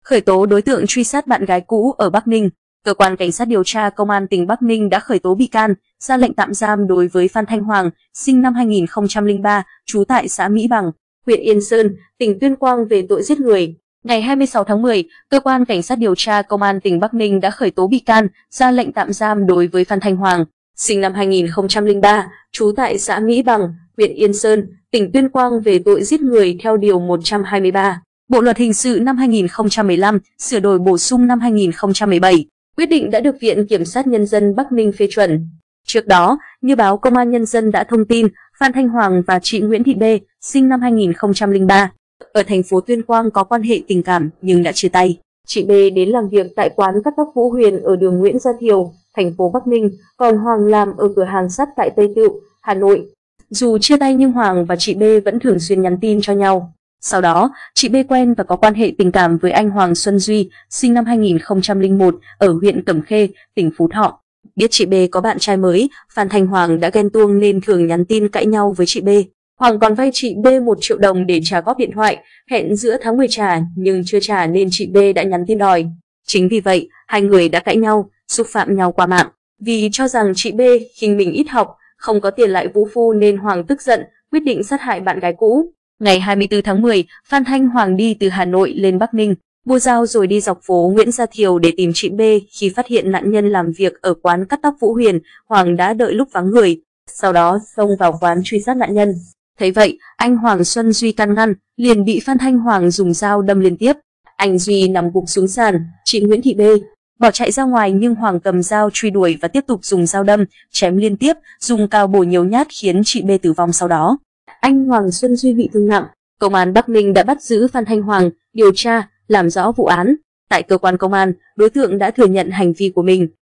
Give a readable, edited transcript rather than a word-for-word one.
Khởi tố đối tượng truy sát bạn gái cũ ở Bắc Ninh. Cơ quan Cảnh sát điều tra Công an tỉnh Bắc Ninh đã khởi tố bị can, ra lệnh tạm giam đối với Phan Thanh Hoàng, sinh năm 2003, trú tại xã Mỹ Bằng, huyện Yên Sơn, tỉnh Tuyên Quang về tội giết người. Ngày 26 tháng 10, Cơ quan Cảnh sát điều tra Công an tỉnh Bắc Ninh đã khởi tố bị can, ra lệnh tạm giam đối với Phan Thanh Hoàng, sinh năm 2003, trú tại xã Mỹ Bằng, huyện Yên Sơn, tỉnh Tuyên Quang về tội giết người theo Điều 123. Bộ Luật Hình sự năm 2015, sửa đổi bổ sung năm 2017. Quyết định đã được Viện Kiểm sát Nhân dân Bắc Ninh phê chuẩn. Trước đó, như báo Công an Nhân dân đã thông tin, Phan Thanh Hoàng và chị Nguyễn Thị B, sinh năm 2003, ở thành phố Tuyên Quang có quan hệ tình cảm nhưng đã chia tay. Chị B đến làm việc tại quán cắt tóc Vũ Huyền ở đường Nguyễn Gia Thiều, thành phố Bắc Ninh, còn Hoàng làm ở cửa hàng sắt tại Tây Tựu, Hà Nội. Dù chia tay nhưng Hoàng và chị B vẫn thường xuyên nhắn tin cho nhau. Sau đó, chị B quen và có quan hệ tình cảm với anh Hoàng Xuân Duy, sinh năm 2001, ở huyện Cẩm Khê, tỉnh Phú Thọ. Biết chị B có bạn trai mới, Phan Thanh Hoàng đã ghen tuông nên thường nhắn tin cãi nhau với chị B. Hoàng còn vay chị B 1 triệu đồng để trả góp điện thoại, hẹn giữa tháng 10 trả nhưng chưa trả nên chị B đã nhắn tin đòi. Chính vì vậy, hai người đã cãi nhau, xúc phạm nhau qua mạng. Vì cho rằng chị B khinh mình ít học, không có tiền lại vũ phu nên Hoàng tức giận, quyết định sát hại bạn gái cũ. Ngày 24 tháng 10, Phan Thanh Hoàng đi từ Hà Nội lên Bắc Ninh, mua dao rồi đi dọc phố Nguyễn Gia Thiều để tìm chị B. Khi phát hiện nạn nhân làm việc ở quán cắt tóc Vũ Huyền, Hoàng đã đợi lúc vắng người, sau đó xông vào quán truy sát nạn nhân. Thấy vậy, anh Hoàng Xuân Duy can ngăn, liền bị Phan Thanh Hoàng dùng dao đâm liên tiếp. Anh Duy nằm gục xuống sàn, chị Nguyễn Thị B bỏ chạy ra ngoài nhưng Hoàng cầm dao truy đuổi và tiếp tục dùng dao đâm, chém liên tiếp, dùng cào bổ nhiều nhát khiến chị B tử vong sau đó. Anh Hoàng Xuân Duy bị thương nặng. Công an Bắc Ninh đã bắt giữ Phan Thanh Hoàng, điều tra, làm rõ vụ án. Tại cơ quan công an, đối tượng đã thừa nhận hành vi của mình.